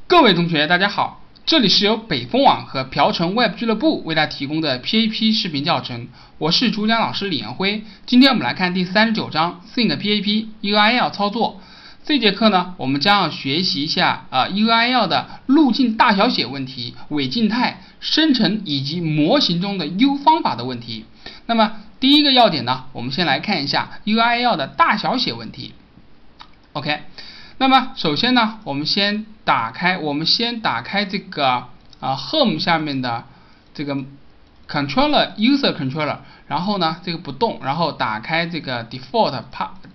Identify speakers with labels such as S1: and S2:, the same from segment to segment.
S1: 各位同学，大家好，这里是由北风网和瓢城 Web 俱乐部为大家提供的 PHP 视频教程，我是主讲老师李彦辉。今天我们来看第39章 Think PHP UIL 操作。这节课呢，我们将要学习一下UIL 的路径大小写问题、伪静态、生成以及模型中的 U 方法的问题。那么第一个要点呢，我们先来看一下 UIL 的大小写问题。OK。那么首先呢，我们先打开这个Home 下面的这个 Controller User Controller， 然后呢这个不动，然后打开这个 Default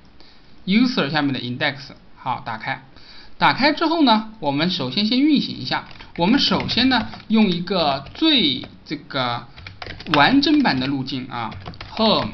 S1: User 下面的 Index， 好，打开之后呢，我们首先运行一下。我们首先呢用一个最完整版的路径啊 ，Home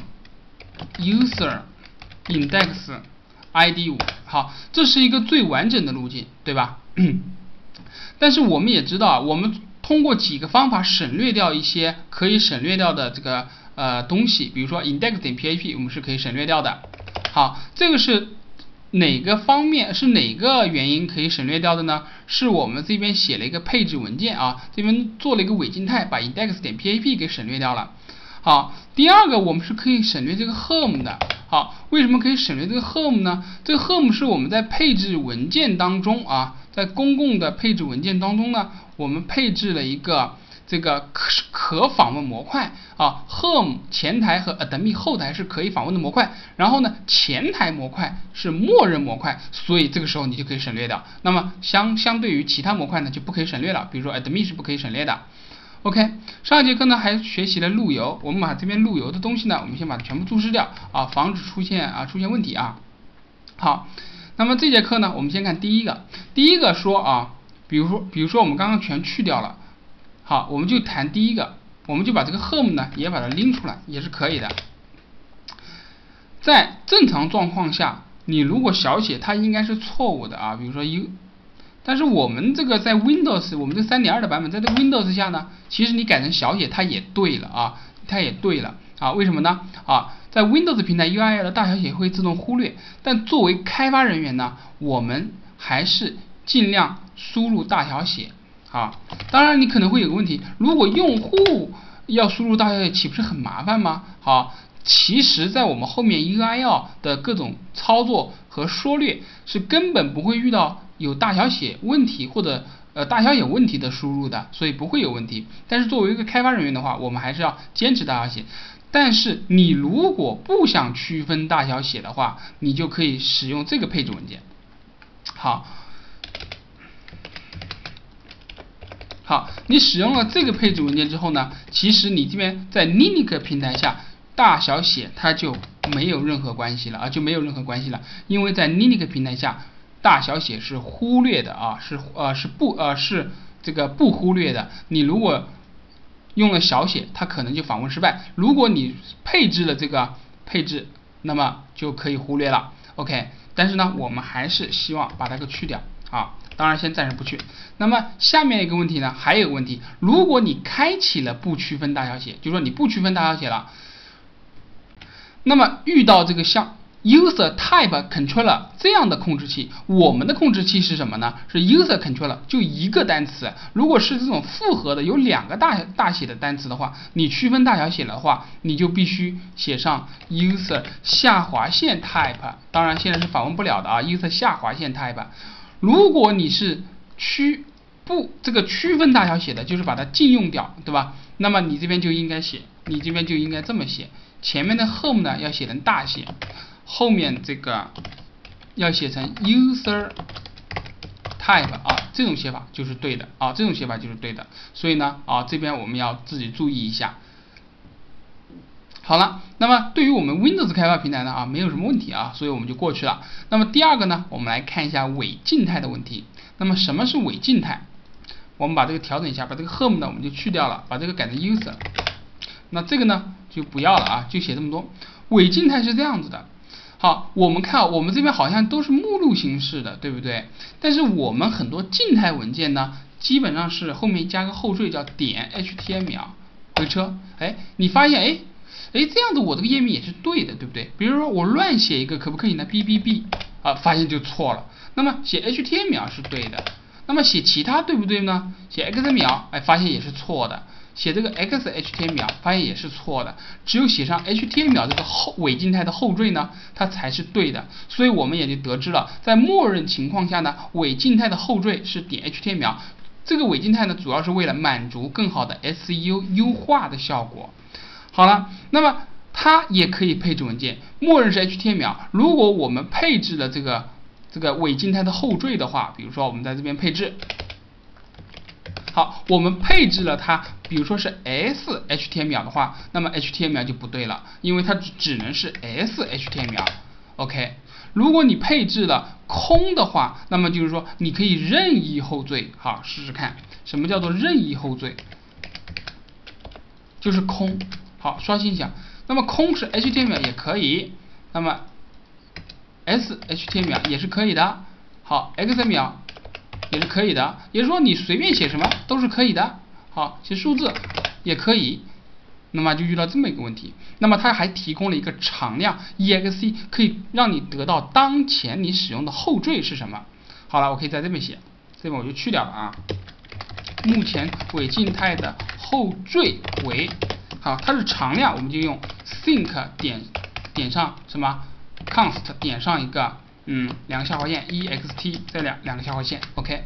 S1: User Index ID5， 好，这是一个最完整的路径，对吧？但是我们也知道啊，我们通过几个方法省略掉一些可以省略掉的这个东西，比如说 index.php 我们是可以省略掉的。好，这个是哪个方面，是哪个原因可以省略掉的呢？是我们这边写了一个配置文件啊，这边做了一个伪静态，把 index.php 给省略掉了。好，第二个我们是可以省略这个 home 的。好，为什么可以省略这个 home 呢？这个 home 是我们在配置文件当中啊，在公共的配置文件当中呢，我们配置了一个这个可访问模块啊 ，home 前台和 admin 后台是可以访问的模块，然后呢，前台模块是默认模块，所以这个时候你就可以省略掉。那么相对于其他模块呢，就不可以省略了，比如说 admin 是不可以省略的。OK， 上一节课呢还学习了路由，我们把这边路由的东西呢，我们先把它全部注释掉啊，防止出现问题啊。好，那么这节课呢，我们先看第一个说啊，比如说我们刚刚全去掉了，好，我们就谈第一个，我们就把这个 home 呢也把它拎出来，也是可以的。在正常状况下，你如果小写，它应该是错误的啊，比如说 U。但是我们这个在 Windows， 我们这 3.2 的版本，在这个 Windows 下呢，其实你改成小写它也对了啊，为什么呢？在 Windows 平台 UIL 的大小写会自动忽略，但作为开发人员呢，我们还是尽量输入大小写啊。当然你可能会有个问题，如果用户要输入大小写，岂不是很麻烦吗？好，其实在我们后面 UIL 的各种操作和缩略是根本不会遇到有大小写问题或者大小写问题的输入的，所以不会有问题。但是作为一个开发人员的话，我们还是要坚持大小写。但是你如果不想区分大小写的话，你就可以使用这个配置文件。好，你使用了这个配置文件之后呢，其实你这边在 Linux 平台下大小写它就没有任何关系了，因为在 Linux 平台下大小写是忽略的啊，是不忽略的。你如果用了小写，它可能就访问失败。如果你配置了这个配置，那么就可以忽略了。OK， 但是呢，我们还是希望把它给去掉啊。当然先暂时不去。那么下面一个问题呢，还有一个问题，如果你开启了不区分大小写，就是说你不区分大小写了，那么遇到这个像 User Type Controller 这样的控制器，我们的控制器是什么呢？是 User Controller， 就一个单词。如果是这种复合的有两个大写的单词的话，你区分大小写的话，你就必须写上 User 下划线 Type， 当然现在是访问不了的啊 ，User 下划线 Type。如果你是区分大小写的，就是把它禁用掉，对吧？那么你这边就应该这么写，前面的 home 呢要写成大写，后面这个要写成 user type 啊，这种写法就是对的啊，所以呢这边我们要自己注意一下。好了，那么对于我们 Windows 开发平台呢没有什么问题啊，所以我们就过去了。那么第二个呢，我们来看一下伪静态的问题。那么什么是伪静态？我们把这个调整一下，把这个 home 呢我们就去掉了，把这个改成 user。那这个呢就不要了啊，就写这么多。伪静态是这样子的。好，我们看我们这边好像都是目录形式的，对不对？但是我们很多静态文件呢，基本上是后面加个后缀叫点 HTML 回车。你发现这样子我这个页面也是对的，对不对？比如说我乱写一个可不可以呢？ BBB 发现就错了。那么写 HTML 是对的。 那么写其他对不对呢？写 x 秒，哎，发现也是错的。写这个 x html 发现也是错的，只有写上 html 这个伪静态的后缀呢，它才是对的。所以我们也就得知了，在默认情况下呢，伪静态的后缀是点 html。这个伪静态呢，主要是为了满足更好的 SEO 优化的效果。好了，那么它也可以配置文件，默认是 HTML。如果我们配置了这个伪静态的后缀的话，比如说我们在这边配置，好，我们配置了它，比如说是 sHTML 的话，那么 HTML 就不对了，因为它只能是 sHTML。OK， 如果你配置了空的话，那么就是说你可以任意后缀。好，试试看，什么叫做任意后缀？就是空。好，刷新一下。那么空是 HTML 也可以，那么 sHTML 也是可以的。好 ，XML 也是可以的，也就是说你随便写什么都是可以的。好，写数字也可以。那么就遇到这么一个问题，那么它还提供了一个常量 exe， 可以让你得到当前你使用的后缀是什么。好了，我可以在这边写，这边我就去掉了啊。目前伪静态的后缀为，好，它是常量，我们就用 think 点上什么 const 点上一个两个下划线 ext 再两个下划线 ，OK。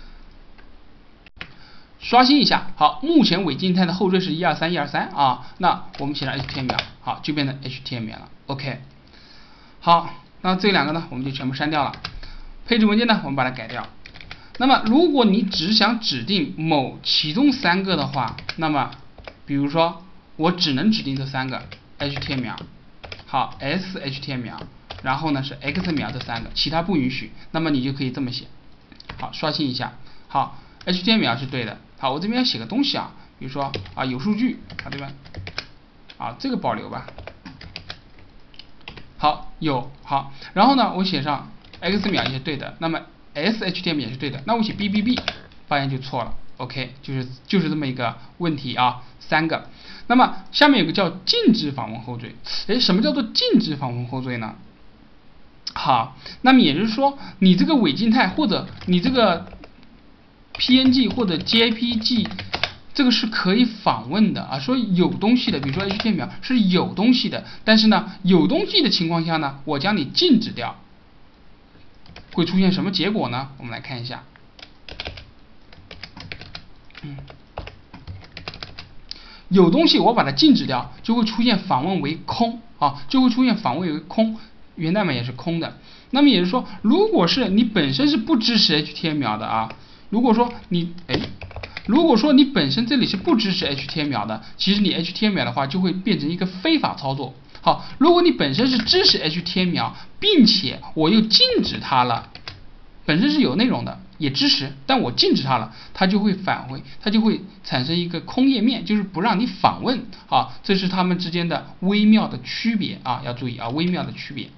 S1: 刷新一下，好，目前伪静态的后缀是123啊，那我们写上 HTML， 好，就变成 HTML 了 ，OK。好，那这两个呢，我们就全部删掉了。配置文件呢，我们把它改掉。那么，如果你只想指定某其中3个的话，那么，比如说我只能指定这3个 HTML， 好 sHTML， 然后呢是 XML 这3个，其他不允许。那么你就可以这么写。好，刷新一下，好。HTML 是对的，好，我这边要写个东西啊，比如说啊有数据，啊对吧？啊这个保留吧，好有好，然后呢我写上 XML 也是对的，那么 sHTML 也是对的，那我写 BBB 发现就错了 ，OK， 就是这么一个问题啊，3个。那么下面有个叫禁止访问后缀，哎，什么叫做禁止访问后缀呢？好，那么也就是说你这个伪静态或者你这个PNG 或者 JPG， 这个是可以访问的啊。说有东西的，比如说 HTML 是有东西的，但是呢，有东西的情况下呢，我将你禁止掉，会出现什么结果呢？我们来看一下。有东西我把它禁止掉，就会出现访问为空啊，就会出现访问为空，源代码也是空的。那么也就是说，如果是你本身是不支持 HTML 的啊。如果说你本身这里是不支持 HTML 的，其实你 HTML 的话就会变成一个非法操作。好，如果你本身是支持 HTML， 并且我又禁止它了，本身是有内容的，也支持，但我禁止它了，它就会返回，它就会产生一个空页面，就是不让你访问。啊，这是它们之间的微妙的区别啊，要注意啊，微妙的区别。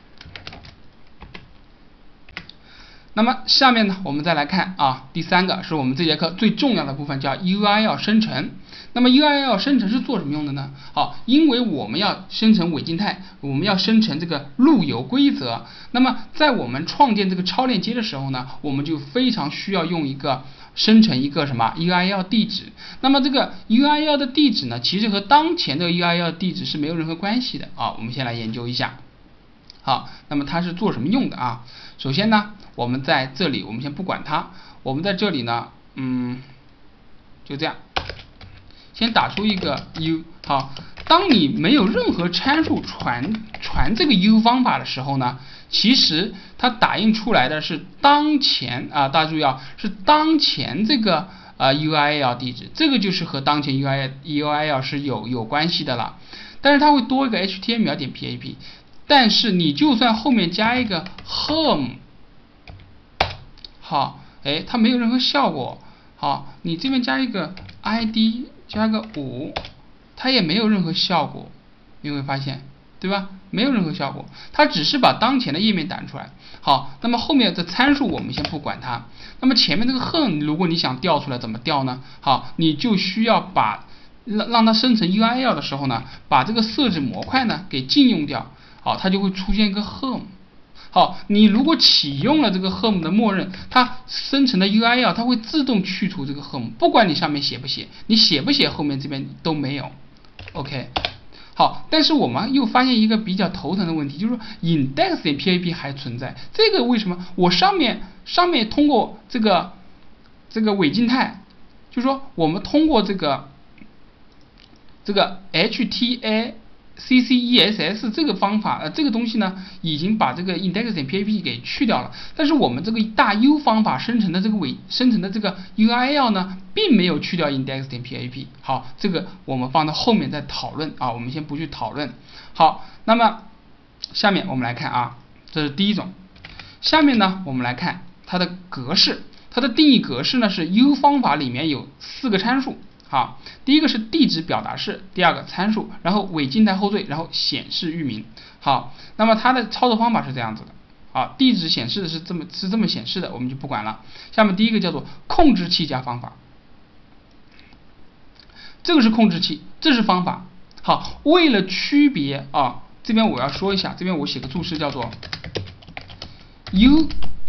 S1: 那么下面呢，我们再来看啊，第3个是我们这节课最重要的部分，叫 URL 生成。那么 URL 生成是做什么用的呢？好，因为我们要生成伪静态，我们要生成这个路由规则。那么在我们创建这个超链接的时候呢，我们就非常需要用生成一个什么 URL 地址。那么这个 URL 的地址呢，其实和当前的 URL 地址是没有任何关系的啊。我们先来研究一下。好，那么它是做什么用的啊？首先呢，我们在这里，我们先不管它，我们在这里呢，就这样，先打出一个 U。好，当你没有任何参数传这个 U 方法的时候呢，其实它打印出来的是当前啊，大家注意啊，是当前这个URL 地址，这个就是和当前 URL 是有关系的了。但是它会多一个 HTML 点 PHP。但是你就算后面加一个 home， 好，哎，它没有任何效果。好，你这边加一个 ID， 加个5，它也没有任何效果。你会发现，对吧？没有任何效果，它只是把当前的页面打出来。好，那么后面的参数我们先不管它。那么前面这个 home， 如果你想调出来，怎么调呢？好，你就需要让它生成 URL 的时候呢，把这个设置模块呢给禁用掉。好，它就会出现一个 home。 好，你如果启用了这个 home 的默认，它生成的 URL 它会自动去除这个 home， 不管你上面写不写，你写不写后面这边都没有。OK， 好，但是我们又发现一个比较头疼的问题，就是说 index.php 还存在，这个为什么？我上面通过这个伪静态，就是说我们通过这个 HTACCESS 这个方法，这个东西呢，已经把这个 index.php 给去掉了。但是我们这个大 U 方法生成的这个URL 呢，并没有去掉 index.php。好，这个我们放到后面再讨论啊，我们先不去讨论。好，那么下面我们来看啊，这是第一种。下面呢，我们来看它的格式，它的定义格式呢是 U 方法里面有4个参数。好，第一个是地址表达式，第二个参数，然后伪静态后缀，然后显示域名。好，那么它的操作方法是这样子的。好，地址显示的是这么显示的，我们就不管了。下面第一个叫做控制器加方法，这个是控制器，这是方法。好，为了区别啊，这边我要说一下，这边我写个注释叫做 U。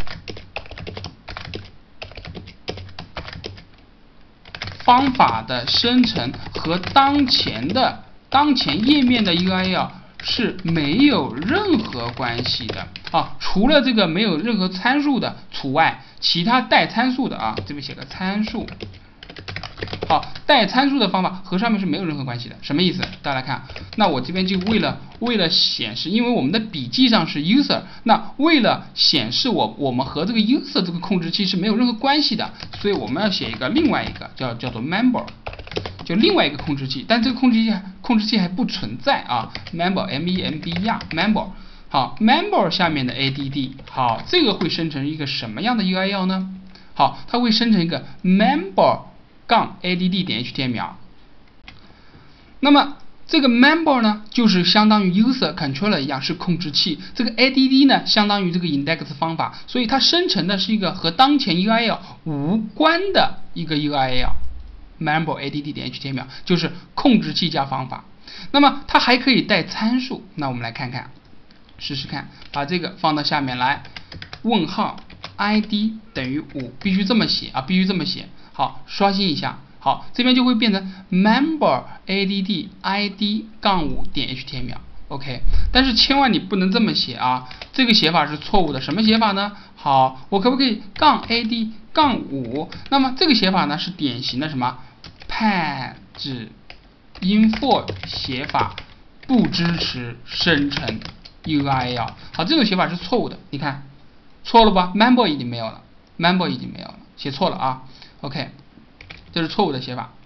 S1: 方法的生成和当前页面的 URL 是没有任何关系的啊，除了这个没有任何参数的除外，其他带参数的啊，这边写个参数。好，带参数的方法和上面是没有任何关系的，什么意思？大家来看，那我这边就为了显示，因为我们的笔记上是 user， 那为了显示我们和这个 user 这个控制器是没有任何关系的，所以我们要写另外一个叫做 member， 就另外一个控制器，但这个控制器还不存在啊 ，member member。好 ，member 下面的 add， 好，这个会生成一个什么样的 URL 呢？好，它会生成一个 member-add.html。那么这个 member 呢，就是相当于 user controller 一样是控制器，这个 add 呢，相当于这个 index 方法，所以它生成的是一个和当前 URL 无关的一个 URL。member-add.html 就是控制器加方法。那么它还可以带参数，那我们来看看。试试看，把这个放到下面来，问号 id 等于5，必须这么写啊，必须这么写。好，刷新一下，好，这边就会变成 member add id 杠5点 html。OK， 但是千万你不能这么写啊，这个写法是错误的。什么写法呢？好，我可不可以杠 ad 杠5？那么这个写法呢是典型的什么 page info 写法，不支持生成URL。 好，这种写法是错误的，你看错了吧？ member 已经没有了， member 已经没有了，写错了啊。 OK， 这是错误的写法。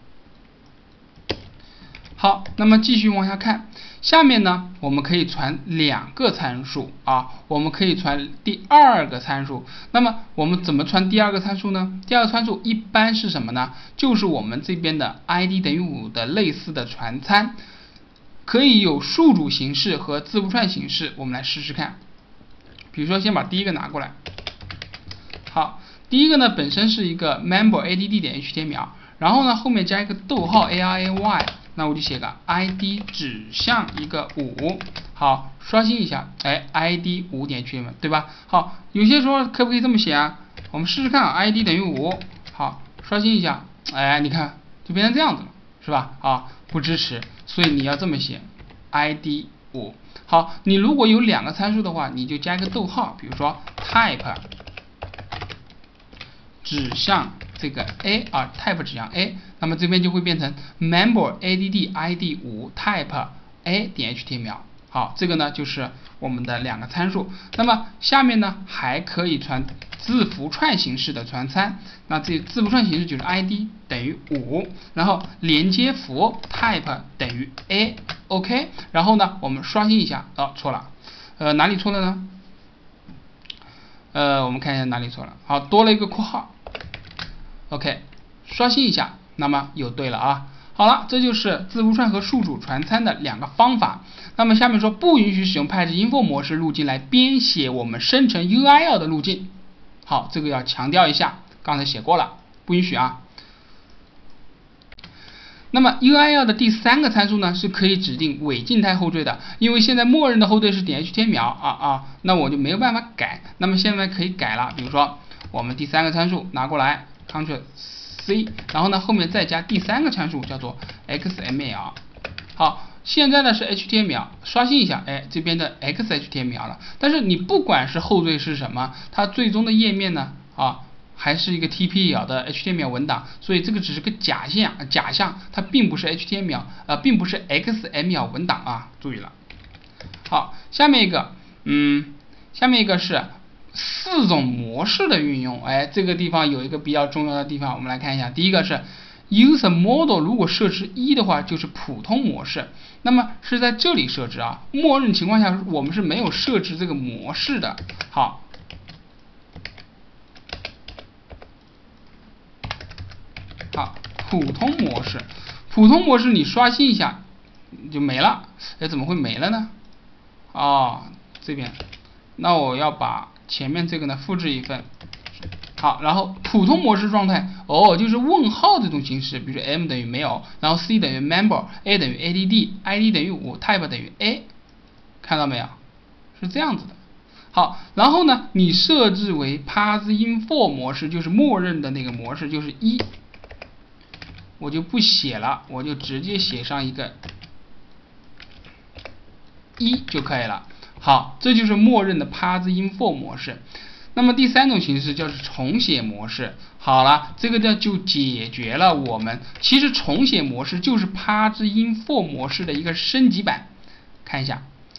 S1: 好，那么继续往下看，下面呢我们可以传2个参数啊，我们可以传第2个参数。那么我们怎么传第2个参数呢？第2个参数一般是什么呢？就是我们这边的 id 等于5的类似的传参，可以有数组形式和字符串形式，我们来试试看。比如说先把第一个拿过来。好，第一个呢本身是一个 member-add.html， 然后呢后面加一个逗号 ARAY， 那我就写个 id 指向一个5。好，刷新一下，哎 id 5点 html 对吧？好，有些时候可不可以这么写啊？我们试试看啊 id 等于5。好，刷新一下，哎你看就变成这样子了，是吧？啊，不支持，所以你要这么写 id 5。好，你如果有2个参数的话，你就加一个逗号，比如说 type 指向这个 a 啊 type 指向 a， 那么这边就会变成 member-add id 5 type a 点 html。 好，这个呢就是我们的2个参数。那么下面呢还可以传字符串形式的传参，那这字符串形式就是 id 等于5，然后连接符 type 等于 a。OK， 然后呢我们刷新一下，错了，哪里错了呢？我们看一下哪里错了。好，多了一个括号。OK， 刷新一下，那么又对了啊。好了，这就是字符串和数组传参的2个方法。那么下面说不允许使用 page info 模式路径来编写我们生成 URL 的路径。好，这个要强调一下，刚才写过了，不允许啊。 那么 URL 的第3个参数呢是可以指定伪静态后缀的，因为现在默认的后缀是点 HTML 那我就没有办法改。那么现在可以改了，比如说我们第3个参数拿过来 Ctrl+C， 然后呢后面再加第3个参数叫做 XML。好，现在呢是 HTML， 刷新一下，这边的 XHTML 了。但是你不管是后缀是什么，它最终的页面呢还是一个 TPL 的 HTML 文档，所以这个只是个假象，它并不是 HTML， 并不是 XML 文档啊，注意了。好，下面一个是4种模式的运用，这个地方有一个比较重要的地方，我们来看一下。第一个是 User Model 如果设置1的话，就是普通模式，那么是在这里设置啊，默认情况下我们是没有设置这个模式的。好。普通模式你刷新一下就没了，怎么会没了呢？这边，那我要把前面这个呢复制一份。好，然后普通模式状态，就是问号这种形式，比如说 m 等于没有，然后 c 等于 member，a 等于 add，id 等于5，type 等于 a， 看到没有？是这样子的。好，然后呢，你设置为 parseInfo 模式，就是默认的那个模式，就是1。我就不写了，我就直接写上一个1就可以了。好，这就是默认的 parseInfo 模式。那么第3种形式叫做重写模式。好了，这个呢就解决了我们其实重写模式就是 parseInfo 模式的一个升级版。看一下，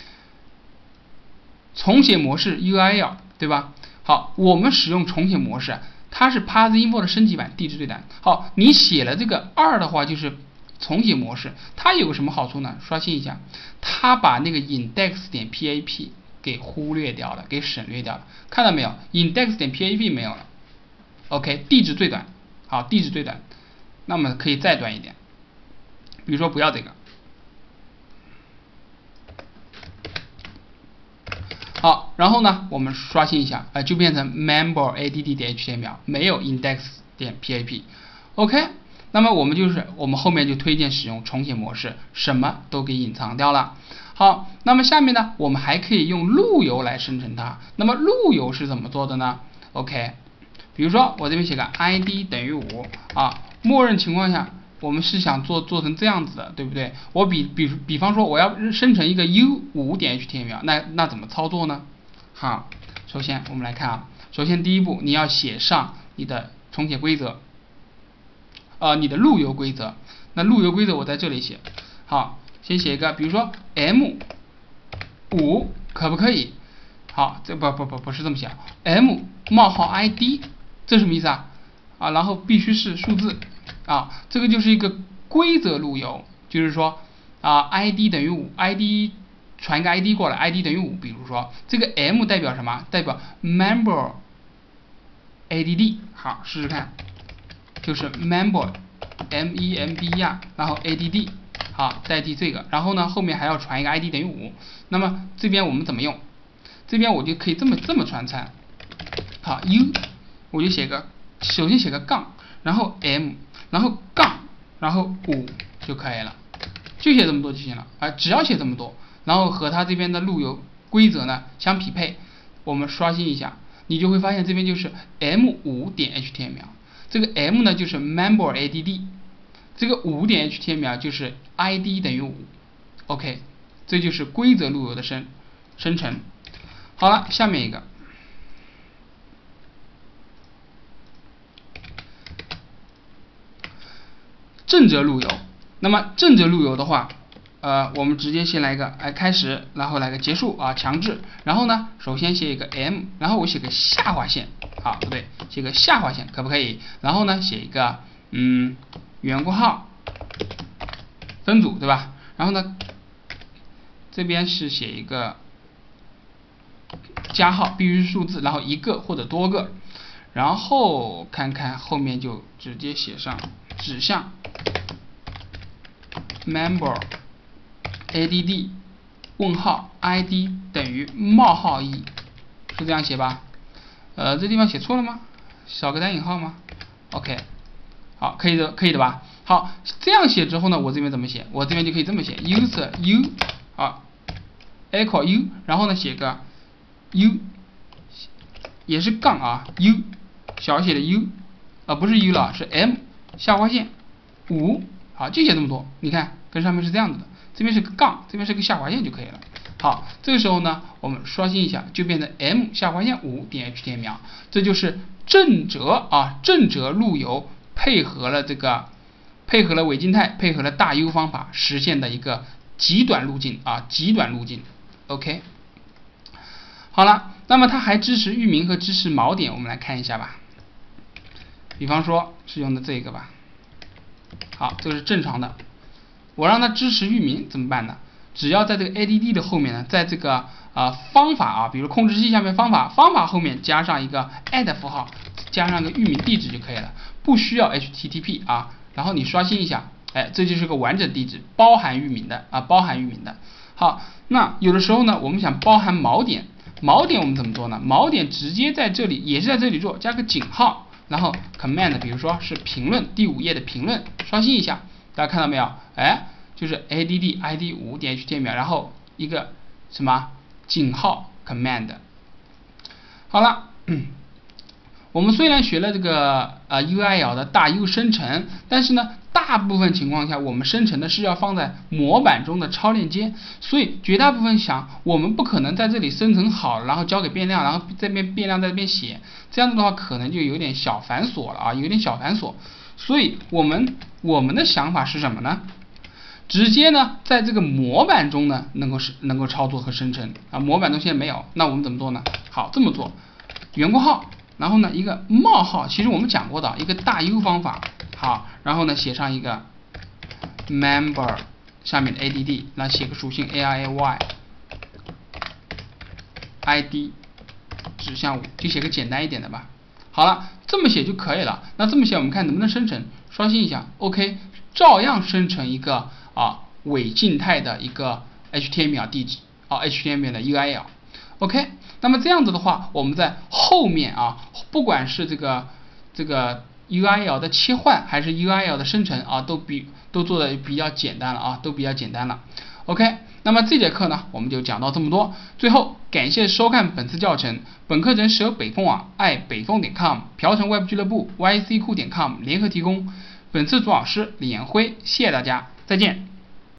S1: 重写模式 URL 对吧？好，我们使用重写模式。它是 parseInfo 的升级版，地址对单。好，你写了这个2的话，就是重写模式。它有个什么好处呢？刷新一下，它把那个 index.php 给忽略掉了，给省略掉了。看到没有 ？index.php 没有了。OK， 地址最短。好，地址最短。那么可以再短一点，比如说不要这个。好，然后呢，我们刷新一下，就变成 member_add.html， 没有 index.php。OK， 那么我们后面就推荐使用重写模式，什么都给隐藏掉了。好，那么下面呢，我们还可以用路由来生成它。那么路由是怎么做的呢 ？OK， 比如说我这边写个 id 等于5默认情况下。我们是想做成这样子的，对不对？我比方说我要生成一个 u5.html， 那怎么操作呢？好，首先我们来看首先第一步你要写上你的重写规则，你的路由规则。那路由规则我在这里写。好，先写一个，比如说 m5 可不可以？好，这不是这么写 ，m 冒号 id， 这什么意思啊？然后必须是数字。这个就是一个规则路由，就是说id 等于5 ，id 传一个 id 过来 ，id 等于5，比如说这个 m 代表什么？代表 member add， 好，试试看，就是 member member， 然后 add， 好，代替这个，然后呢后面还要传一个 id 等于5，那么这边我们怎么用？这边我就可以这么传参，好 u， 我就首先写个杠，然后 m。然后杠，然后5就可以了，就写这么多就行了只要写这么多，然后和它这边的路由规则呢相匹配，我们刷新一下，你就会发现这边就是 m5.html， 这个 m 呢就是 member_add， 这个5.html 就是 id 等于5 ，OK， 这就是规则路由的生成。好了，下面一个。正则路由，那么正则路由的话，我们直接先来一个开始，然后来个结束强制，然后呢，首先写一个 m， 然后我写个下划线，不对，写个下划线可不可以？然后呢，写一个圆括号，分组对吧？然后呢，这边是写一个加号，必须是数字，然后一个或者多个，然后看看后面就直接写上指向。member add 问号 id 等于冒号1，是这样写吧？这地方写错了吗？少个单引号吗 ？OK， 好，可以的吧？ 好，这样写之后呢，我这边怎么写？我这边就可以这么写 user u 啊 equal u， 然后呢写个 u 也是杠啊 u 小写的 u 不是 u 了，是 m 下划线5，好，就写这么多。你看跟上面是这样子的，这边是个杠，这边是个下划线就可以了。好，这个时候呢，我们刷新一下，就变成 m 下划线5点 html， 这就是正则正则路由配合了伪静态，配合了大 U 方法实现的一个极短路径极短路径。OK， 好了，那么它还支持域名和支持锚点，我们来看一下吧。比方说是用的这个吧，好，这个是正常的。我让它支持域名怎么办呢？只要在这个 add 的后面呢，在这个方法比如控制器下面方法后面加上一个 add 符号，加上个域名地址就可以了，不需要 HTTP 然后你刷新一下，这就是个完整地址，包含域名的好，那有的时候呢，我们想包含锚点我们怎么做呢？锚点直接在这里，也是在这里做，加个井号，然后 command， 比如说是评论，第5页的评论，刷新一下，大家看到没有？就是 add id 5点 html， 然后一个什么井号 command。好了，我们虽然学了这个UIL 的大 U 生成，但是呢，大部分情况下我们生成的是要放在模板中的超链接，所以绝大部分我们不可能在这里生成好，然后交给变量，然后这边变量在这边写，这样子的话可能就有点小繁琐了有点小繁琐。所以我们的想法是什么呢？直接呢，在这个模板中呢，能够操作和生成模板中现在没有，那我们怎么做呢？好，这么做，圆括号，然后呢一个冒号，其实我们讲过的一个大 U 方法，好，然后呢写上一个 member 下面的 add， 那写个属性 aiy id 指向5，就写个简单一点的吧。好了，这么写就可以了。那这么写我们看能不能生成？刷新一下 ，OK， 照样生成一个伪静态的一个 HTML 地址HTML 的 URL。OK， 那么这样子的话，我们在后面不管是这个 URL 的切换还是 URL 的生成都做的比较简单了都比较简单了。OK， 那么这节课呢我们就讲到这么多。最后感谢收看本次教程，本课程是由北风网、北风.com、瓢城 Web 俱乐部、yc 库.com 联合提供。本次主老师李延辉，谢谢大家，再见。